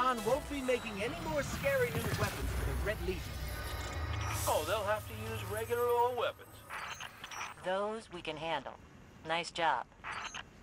Khan won't be making any more scary new weapons for the Red Legion. Oh, they'll have to use regular old weapons. Those we can handle. Nice job.